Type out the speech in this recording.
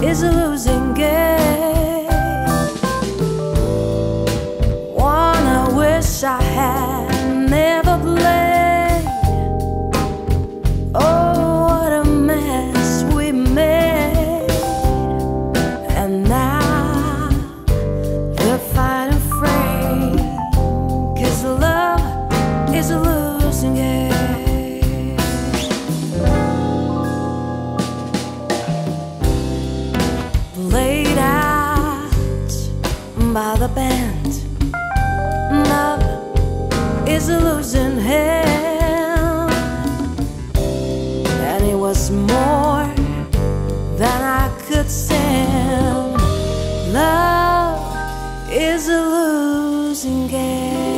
is a losing game. One I wish I had never played. Oh, what a mess we made. And now they're fighting frame, 'cause love is a losing game. Laid out by the band, love is a losing hand. And it was more than I could stand. Love is a losing game.